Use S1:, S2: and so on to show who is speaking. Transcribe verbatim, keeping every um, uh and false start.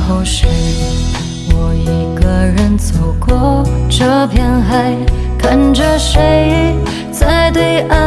S1: 后是我一个人走过这片海，看着谁在对岸。